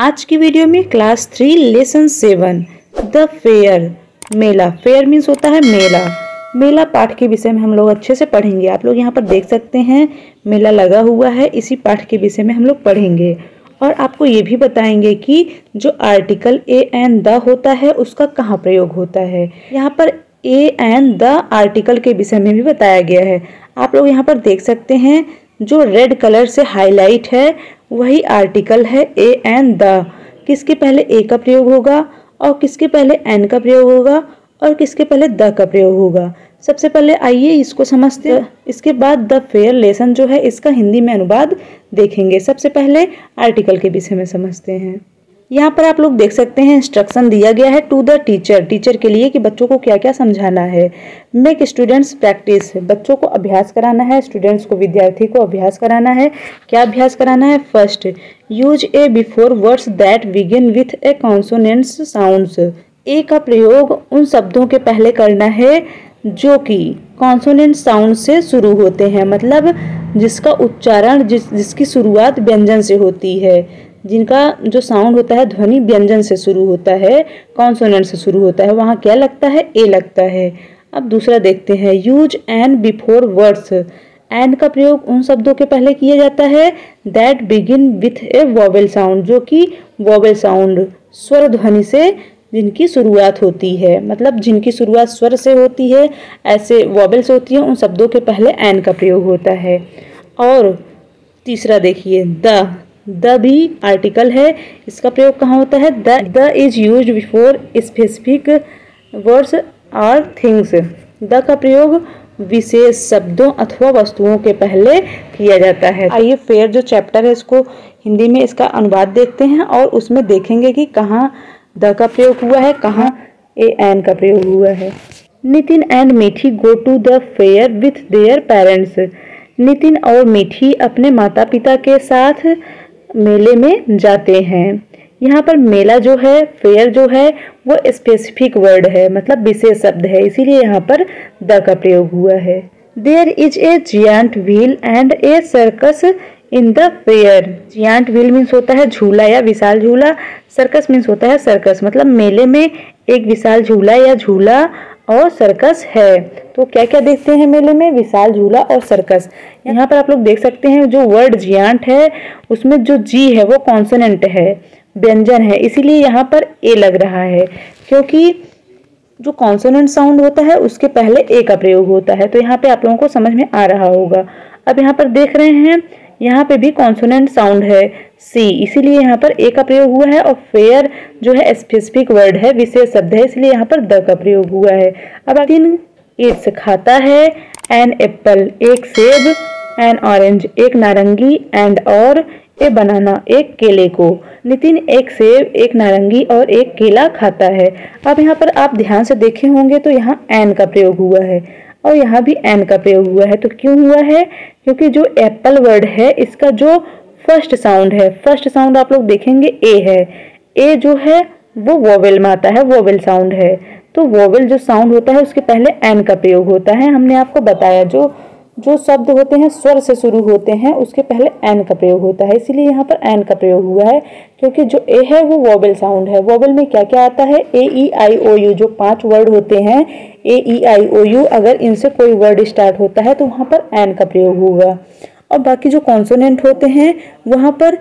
आज की वीडियो में क्लास 3 लेसन 7 द फेयर, मेला। फेयर मीन्स होता है मेला। मेला पाठ के विषय में हम लोग अच्छे से पढ़ेंगे। आप लोग यहाँ पर देख सकते हैं मेला लगा हुआ है, इसी पाठ के विषय में हम लोग पढ़ेंगे। और आपको ये भी बताएंगे कि जो आर्टिकल ए एंड द होता है उसका कहाँ प्रयोग होता है। यहाँ पर ए एंड द आर्टिकल के विषय में भी बताया गया है। आप लोग यहाँ पर देख सकते हैं जो रेड कलर से हाईलाइट है वही आर्टिकल है ए एंड द। किसके पहले ए का प्रयोग होगा और किसके पहले एन का प्रयोग होगा और किसके पहले द का प्रयोग होगा। सबसे पहले आइए इसको समझते हैं, इसके बाद द फेयर लेसन जो है इसका हिंदी में अनुवाद देखेंगे। सबसे पहले आर्टिकल के विषय में समझते हैं। यहाँ पर आप लोग देख सकते हैं इंस्ट्रक्शन दिया गया है टू द टीचर, टीचर के लिए कि बच्चों को क्या क्या समझाना है। मेक स्टूडेंट्स प्रैक्टिस, बच्चों को अभ्यास कराना है, स्टूडेंट्स को, विद्यार्थी को अभ्यास कराना है। क्या अभ्यास कराना है? First, use a before words that begin with a consonants sounds. A का प्रयोग उन शब्दों के पहले करना है जो कि कॉन्सोनेंट साउंड से शुरू होते हैं, मतलब जिसका उच्चारण जिसकी शुरुआत व्यंजन से होती है, जिनका जो साउंड होता है ध्वनि व्यंजन से शुरू होता है, कॉन्सोनेंट से शुरू होता है, वहाँ क्या लगता है? ए लगता है। अब दूसरा देखते हैं, use an before words. An का प्रयोग उन शब्दों के पहले किया जाता है that begin with a vowel sound, जो कि वोवेल साउंड स्वर ध्वनि से जिनकी शुरुआत होती है, मतलब जिनकी शुरुआत स्वर से होती है, ऐसे वोवेल से होती है, उन शब्दों के पहले एन का प्रयोग होता है। और तीसरा देखिए, द भी आर्टिकल है, इसका प्रयोग कहाँ होता है? The is used before specific words और थिंग्स। द का प्रयोग विशेष शब्दों अथवा वस्तुओं के पहले किया जाता है। आइए फेयर जो चैप्टर है इसको हिंदी में इसका अनुवाद देखते हैं और उसमें देखेंगे कि कहाँ द का प्रयोग हुआ है, कहाँ ए एन का प्रयोग हुआ है। Nitin and Mithi go to the fair with their parents. Nitin और मीठी अपने माता पिता के साथ मेले में जाते हैं। यहाँ पर मेला जो है, फेयर जो है, वो स्पेसिफिक वर्ड है, मतलब विशेष शब्द है, इसीलिए यहाँ पर द का प्रयोग हुआ है। There is a giant wheel and a circus in the fair. Giant wheel means होता है झूला या विशाल झूला, सर्कस मीन्स होता है सर्कस, मतलब मेले में एक विशाल झूला या झूला और सर्कस है। तो क्या क्या देखते हैं मेले में? विशाल झूला और सर्कस। यहाँ पर आप लोग देख सकते हैं जो वर्ड जियांट है उसमें जो जी है वो कॉन्सोनेंट है, व्यंजन है, इसीलिए यहाँ पर ए लग रहा है, क्योंकि जो कॉन्सोनेंट साउंड होता है उसके पहले ए का प्रयोग होता है। तो यहाँ पे आप लोगों को समझ में आ रहा होगा। अब यहाँ पर देख रहे हैं यहाँ पे भी कॉन्सोनेंट साउंड है सी, इसीलिए यहाँ पर ए का प्रयोग हुआ है। और फेयर जो है स्पेसिफिक वर्ड है, विशेष शब्द है, इसलिए यहाँ पर द का प्रयोग हुआ है। अब नितिन इट्स खाता है एन एप्पल, एक सेब, एन ऑरेंज, एक नारंगी, एंड और ए बनाना, एक केले को। नितिन एक सेब, एक नारंगी और एक केला खाता है। अब यहाँ पर आप ध्यान से देखे होंगे तो यहाँ एन का प्रयोग हुआ है और यहाँ भी एन का प्रयोग हुआ है। तो क्यों हुआ है? क्योंकि जो एप्पल वर्ड है इसका जो फर्स्ट साउंड है, फर्स्ट साउंड आप लोग देखेंगे ए है। ए जो है वो वोवेल में आता है, वोवेल साउंड है। तो वोवेल जो साउंड होता है उसके पहले एन का प्रयोग होता है। हमने आपको बताया जो शब्द होते हैं स्वर से शुरू होते हैं उसके पहले एन का प्रयोग होता है, इसीलिए यहाँ पर एन का प्रयोग हुआ है, क्योंकि जो ए है वो वोवेल साउंड है। वोवेल में क्या क्या आता है? ए ई आई ओ यू, जो 5 वर्ड होते हैं ए ई आई ओ यू, अगर इनसे कोई वर्ड स्टार्ट होता है तो वहाँ पर एन का प्रयोग होगा। और बाकी जो कॉन्सोनेंट होते हैं वहाँ पर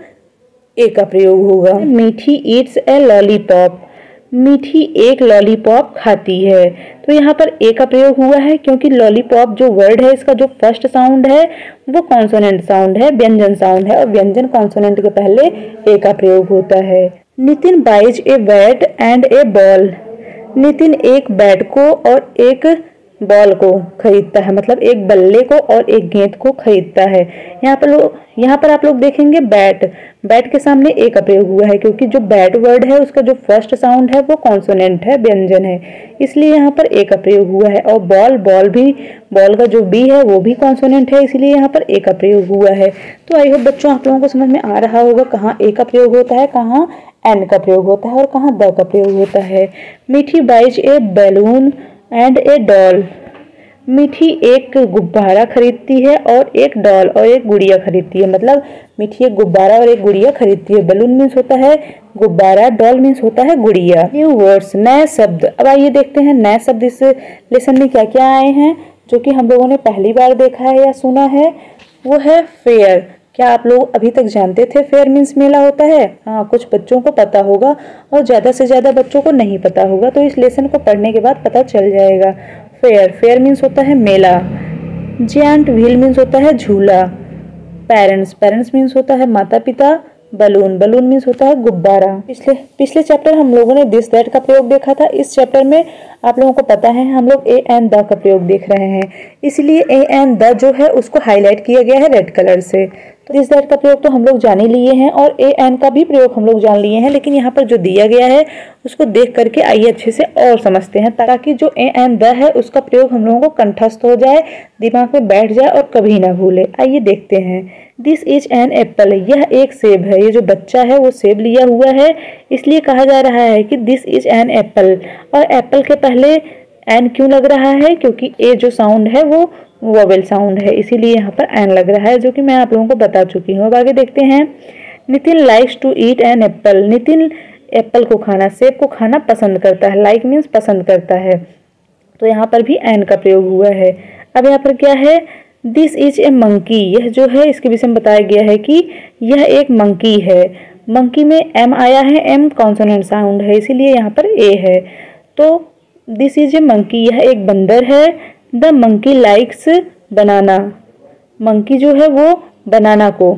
ए का प्रयोग होगा। मीठी ईट्स ए लॉलीपॉप, मीठी एक लॉलीपॉप खाती है। तो यहाँ पर ए का प्रयोग हुआ है क्योंकि लॉलीपॉप जो वर्ड है इसका जो फर्स्ट साउंड है वो कॉन्सोनेंट साउंड है, व्यंजन साउंड है, और व्यंजन कॉन्सोनेंट के पहले ए का प्रयोग होता है। Nitin buys a bat and a ball. Nitin एक बैट को और एक बॉल को खरीदता है, मतलब एक बल्ले को और एक गेंद को खरीदता है। यहाँ पर आप लोग देखेंगे बैट, बैट के सामने ए का प्रयोग हुआ है क्योंकि जो बैट वर्ड है उसका जो फर्स्ट साउंड है वो कॉन्सोनेंट है, व्यंजन है, इसलिए यहाँ पर ए का प्रयोग हुआ है। और बॉल का जो बी है वो भी कॉन्सोनेंट है, इसलिए यहाँ पर ए का प्रयोग हुआ है। तो आई होप बच्चों आप लोगों को समझ में आ रहा होगा कहाँ ए का प्रयोग होता है, कहाँ एन का प्रयोग होता है और कहाँ द का प्रयोग होता है। Meethi buys a balloon and a doll. Meethi एक गुब्बारा खरीदती है और एक डॉल और एक गुड़िया खरीदती है। मतलब मीठी एक गुब्बारा और एक गुड़िया खरीदती है। बलून मीन्स होता है गुब्बारा, डॉल मीन्स होता है गुड़िया। न्यू वर्ड्स, नए शब्द। अब आइए देखते हैं नए शब्द इस लेसन में क्या क्या आए हैं जो कि हम लोगों ने पहली बार देखा है या सुना है। वो है फेयर। क्या आप लोग अभी तक जानते थे फेयर मीन्स मेला होता है? हाँ, कुछ बच्चों को पता होगा और ज़्यादा से ज़्यादा बच्चों को नहीं पता होगा, तो इस लेसन को पढ़ने के बाद पता चल जाएगा। फेयर, फेयर मीन्स होता है मेला। जायंट व्हील मीन्स होता है झूला। पेरेंट्स, पेरेंट्स मीन्स होता है माता पिता। बलून, बलून मीन्स होता है गुब्बारा। पिछले चैप्टर हम लोगों ने दिस दैट का प्रयोग देखा था। इस चैप्टर में आप लोगों को पता है हम लोग ए एंड द का प्रयोग देख रहे हैं, इसलिए ए एंड द जो है उसको हाईलाइट किया गया है रेड कलर से। तो दिस दैट का प्रयोग तो हम लोग जान ही लिए हैं और ए एंड का भी प्रयोग हम लोग जान लिए हैं, लेकिन यहाँ पर जो दिया गया है उसको देख करके आइए अच्छे से और समझते हैं, ताकि जो ए एंड द है उसका प्रयोग हम लोगों को कंठस्थ हो जाए, दिमाग में बैठ जाए और कभी ना भूले। आइए देखते हैं। दिस इज एन एप्पल, यह एक सेब है। ये जो बच्चा है वो सेब लिया हुआ है, इसलिए कहा जा रहा है कि दिस इज एन एप्पल। और एप्पल के पहले एन क्यों लग रहा है? क्योंकि ए जो साउंड है वो वोवेल साउंड है, इसीलिए यहाँ पर एन लग रहा है, जो कि मैं आप लोगों को बता चुकी हूँ। अब आगे देखते हैं। Nitin likes to eat an apple, Nitin apple को खाना, सेब को खाना पसंद करता है। लाइक मीन्स पसंद करता है, तो यहाँ पर भी एन का प्रयोग हुआ है। अब यहाँ पर क्या है? दिस इज ए मंकी, यह जो है इसके विषय में बताया गया है कि यह एक मंकी है। मंकी में एम आया है, एम कॉन्सोनेंट साउंड है, इसीलिए यहाँ पर ए है। तो दिस इज ए मंकी, यह एक बंदर है। The monkey likes banana, monkey जो है वो बनाना को,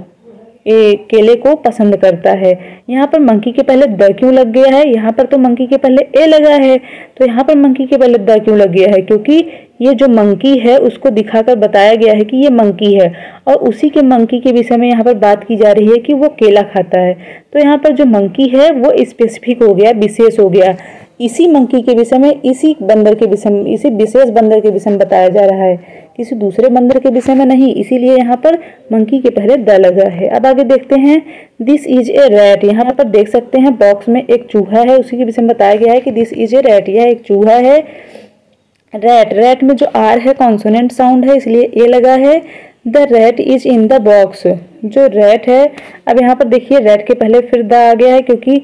केले को पसंद करता है। यहाँ पर मंकी के पहले द क्यों लग गया है? यहाँ पर तो मंकी के पहले ए लगा है, तो यहाँ पर मंकी के पहले द क्यों लग गया है? क्योंकि ये जो मंकी है उसको दिखाकर बताया गया है कि ये मंकी है, और उसी के मंकी के विषय में यहाँ पर बात की जा रही है कि वो केला खाता है। तो यहाँ पर जो मंकी है वो स्पेसिफिक हो गया, विशेष हो गया। इसी मंकी के विषय में, इसी बंदर के विषय में, इसी विशेष बंदर के विषय में बताया जा रहा है, किसी दूसरे बंदर के विषय में नहीं, इसीलिए यहाँ पर मंकी के पहले द लगा है। अब आगे देखते हैं। दिस इज ए रैट, यहाँ पर देख सकते हैं बॉक्स में एक चूहा है, उसी के विषय में बताया गया है कि दिस इज ए रैट, यह एक चूहा है। रैट, रैट में जो आर है कॉन्सोनेंट साउंड है, इसलिए ए लगा है। The rat is in the box, जो रैट है, अब यहाँ पर देखिए रैट के पहले फिर द आ गया है, क्योंकि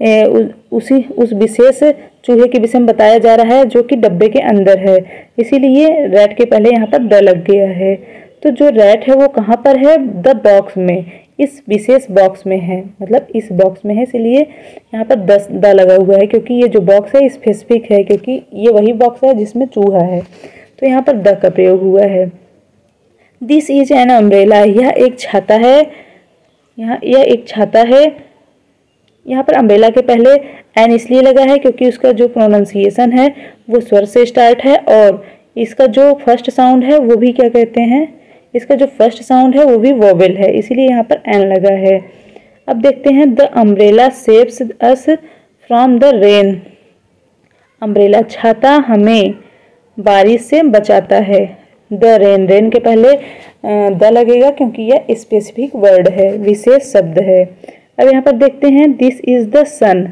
उस विशेष चूहे के विषय में बताया जा रहा है जो कि डब्बे के अंदर है, इसीलिए रैट के पहले यहाँ पर द लग गया है। तो जो रैट है वो कहाँ पर है? द बॉक्स में, इस विशेष बॉक्स में है, मतलब इस बॉक्स में है, इसलिए यहाँ पर द लगा हुआ है, क्योंकि ये जो बॉक्स है स्पेसिफिक है, क्योंकि ये वही बॉक्स है जिसमें चूहा है, तो यहाँ पर द का प्रयोग हुआ है। दिस इज एन अम्ब्रेला, यह एक छाता है। यह एक छाता है। यहाँ पर अम्ब्रेला के पहले एन इसलिए लगा है क्योंकि उसका जो प्रोनाउंसिएशन है वो स्वर से स्टार्ट है, और इसका जो फर्स्ट साउंड है वो भी क्या कहते हैं? इसका जो फर्स्ट साउंड है वो भी वोवेल है, इसीलिए यहाँ पर एन लगा है। अब देखते हैं। The umbrella saves us from the rain, umbrella छाता हमें बारिश से बचाता है। द रेन, रेन के पहले द लगेगा क्योंकि यह स्पेसिफिक वर्ड है, विशेष शब्द है। अब यहाँ पर देखते हैं। दिस इज द सन,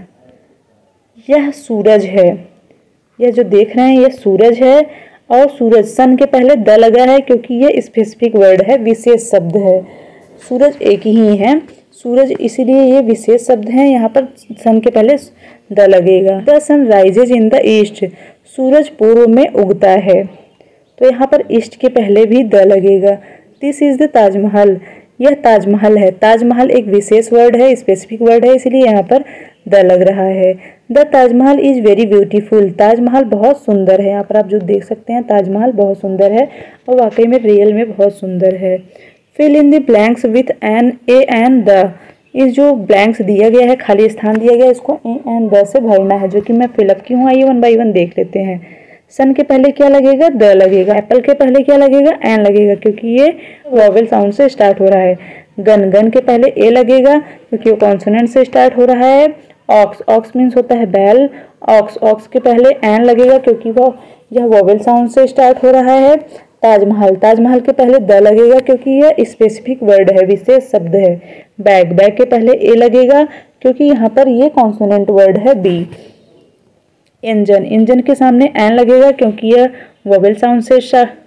यह सूरज है। यह जो देख रहे हैं यह सूरज है, और सूरज, सन के पहले द लगा है क्योंकि यह स्पेसिफिक वर्ड है, विशेष शब्द है। सूरज एक ही है, सूरज, इसीलिए ये विशेष शब्द है, यहाँ पर सन के पहले द लगेगा। The sun rises in the east, सूरज पूर्व में उगता है, तो यहाँ पर ईस्ट के पहले भी द लगेगा। दिस इज द ताजमहल, यह ताजमहल है। ताजमहल एक विशेष वर्ड है, स्पेसिफिक वर्ड है, इसलिए यहाँ पर द लग रहा है। The Taj Mahal is very beautiful, Taj Mahal बहुत सुंदर है। यहाँ पर आप जो देख सकते हैं ताजमहल बहुत सुंदर है, और वाकई में रियल में बहुत सुंदर है। Fill in the blanks with an, a and the, इस जो ब्लैंक्स दिया गया है, खाली स्थान दिया गया है, इसको ए एंड द से भरना है, जो कि मैं फिलअप की हूँ। आइए वन बाई वन देख लेते हैं। सन के पहले क्या लगेगा? द लगेगा। एप्पल के पहले क्या लगेगा? एन लगेगा, क्योंकि ये वोवेल साउंड से स्टार्ट हो रहा है। गन, गन के पहले ए लगेगा क्योंकि वो कॉन्सोनेंट से स्टार्ट हो रहा है। ऑक्स, ऑक्स मीन्स होता है बैल, ऑक्स, ऑक्स के पहले एन लगेगा क्योंकि यह वोवेल साउंड से स्टार्ट हो रहा है। ताजमहल, ताजमहल के पहले द लगेगा क्योंकि यह स्पेसिफिक वर्ड है, विशेष शब्द है। बैग, बैग के पहले ए लगेगा क्योंकि यहाँ पर ये कॉन्सोनेंट वर्ड है बी। इंजन, इंजन के सामने एन लगेगा क्योंकि यह वोवेल साउंड से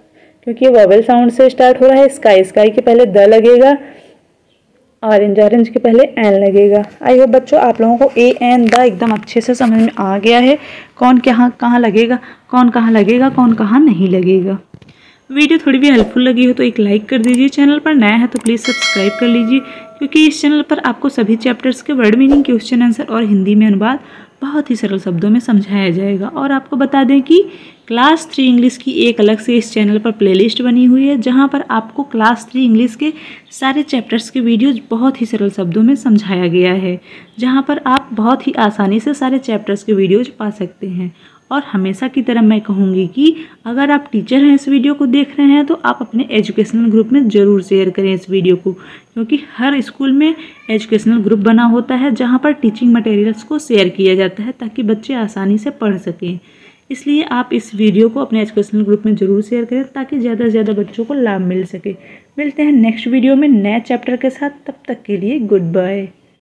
क्योंकि वॉवेल साउंड से स्टार्ट हो रहा है। स्काई, स्काई के पहले द लगेगा। ऑरेंज, ऑरेंज के पहले एन लगेगा। आई होप बच्चों आप लोगों को ए एन द एकदम अच्छे से समझ में आ गया है, कौन कहाँ कहाँ लगेगा, कौन कहाँ लगेगा, कौन कहाँ नहीं लगेगा। वीडियो थोड़ी भी हेल्पफुल लगी हो तो एक लाइक कर दीजिए। चैनल पर नया है तो प्लीज़ सब्सक्राइब कर लीजिए, क्योंकि इस चैनल पर आपको सभी चैप्टर्स के वर्ड मीनिंग, क्वेश्चन आंसर और हिंदी में अनुवाद बहुत ही सरल शब्दों में समझाया जाएगा। और आपको बता दें कि क्लास 3 इंग्लिश की एक अलग से इस चैनल पर प्लेलिस्ट बनी हुई है, जहां पर आपको क्लास 3 इंग्लिश के सारे चैप्टर्स के वीडियोज बहुत ही सरल शब्दों में समझाया गया है, जहां पर आप बहुत ही आसानी से सारे चैप्टर्स के वीडियोज पा सकते हैं। और हमेशा की तरह मैं कहूँगी कि अगर आप टीचर हैं, इस वीडियो को देख रहे हैं, तो आप अपने एजुकेशनल ग्रुप में ज़रूर शेयर करें इस वीडियो को, क्योंकि हर स्कूल में एजुकेशनल ग्रुप बना होता है जहाँ पर टीचिंग मटेरियल्स को शेयर किया जाता है ताकि बच्चे आसानी से पढ़ सकें। इसलिए आप इस वीडियो को अपने एजुकेशनल ग्रुप में ज़रूर शेयर करें ताकि ज़्यादा से ज़्यादा बच्चों को लाभ मिल सके। मिलते हैं नेक्स्ट वीडियो में नए चैप्टर के साथ, तब तक के लिए गुड बाय।